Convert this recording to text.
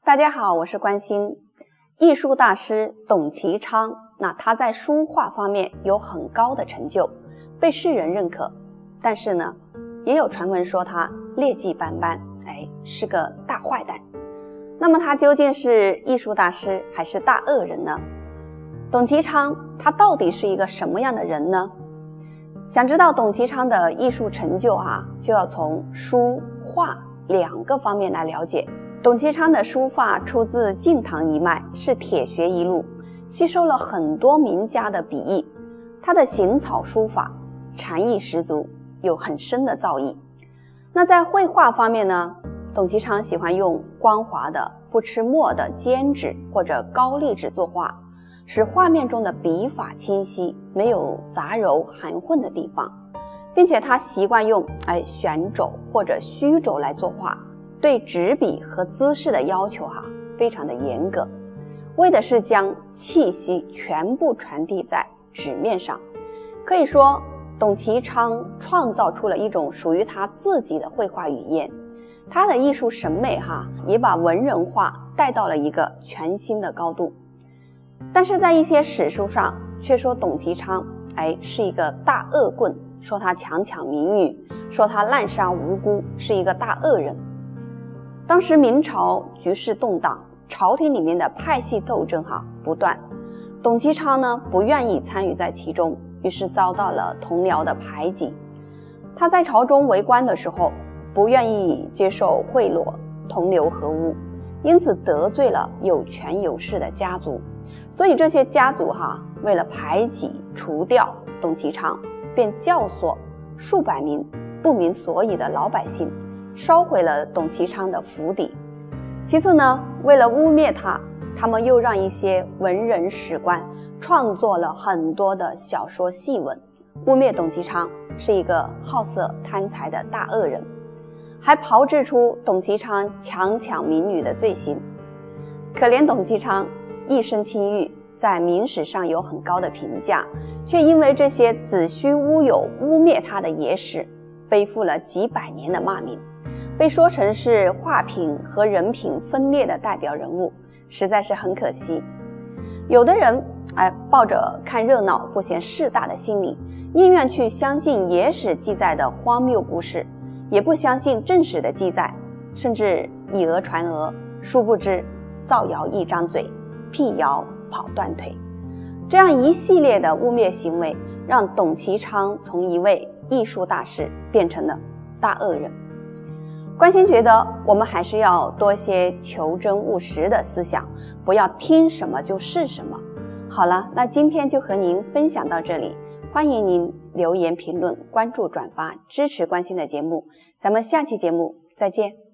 大家好，我是关心。艺术大师董其昌，他在书画方面有很高的成就，被世人认可。但是呢，也有传闻说他劣迹斑斑，是个大坏蛋。那么他究竟是艺术大师还是大恶人呢？董其昌他到底是一个什么样的人呢？想知道董其昌的艺术成就就要从书画两个方面来了解。董其昌的书法出自晋唐一脉，是铁学一路，吸收了很多名家的笔意。他的行草书法禅意十足，有很深的造诣。那在绘画方面呢，董其昌喜欢用光滑的不吃墨的笺纸或者高丽纸作画，使画面中的笔法清晰，没有杂糅含混的地方，并且他习惯用旋轴或者虚轴来作画，对纸笔和姿势的要求非常的严格，为的是将气息全部传递在纸面上。可以说董其昌创造出了一种属于他自己的绘画语言，他的艺术审美也把文人画带到了一个全新的高度。但是在一些史书上却说董其昌是一个大恶棍，说他强抢民女，说他滥杀无辜，是一个大恶人。当时明朝局势动荡，朝廷里面的派系斗争不断，董其昌呢不愿意参与在其中，于是遭到了同僚的排挤。他在朝中为官的时候，不愿意接受贿赂，同流合污，因此得罪了有权有势的家族。所以这些家族为了排挤除掉董其昌，便教唆数百名不明所以的老百姓烧毁了董其昌的府邸。其次呢，为了污蔑他们又让一些文人史官创作了很多的小说戏文，污蔑董其昌是一个好色贪财的大恶人，还炮制出董其昌强抢民女的罪行。可怜董其昌一身清誉，在明史上有很高的评价，却因为这些子虚乌有污蔑他的野史，背负了几百年的骂名，被说成是画品和人品分裂的代表人物，实在是很可惜。有的人抱着看热闹不嫌事大的心理，宁愿去相信野史记载的荒谬故事，也不相信正史的记载，甚至以讹传讹，殊不知造谣一张嘴，辟谣跑断腿。这样一系列的污蔑行为，让董其昌从一位艺术大师变成了大恶人。关心觉得我们还是要多些求真务实的思想，不要听什么就是什么。好了，那今天就和您分享到这里，欢迎您留言评论、关注、转发，支持关心的节目。咱们下期节目再见。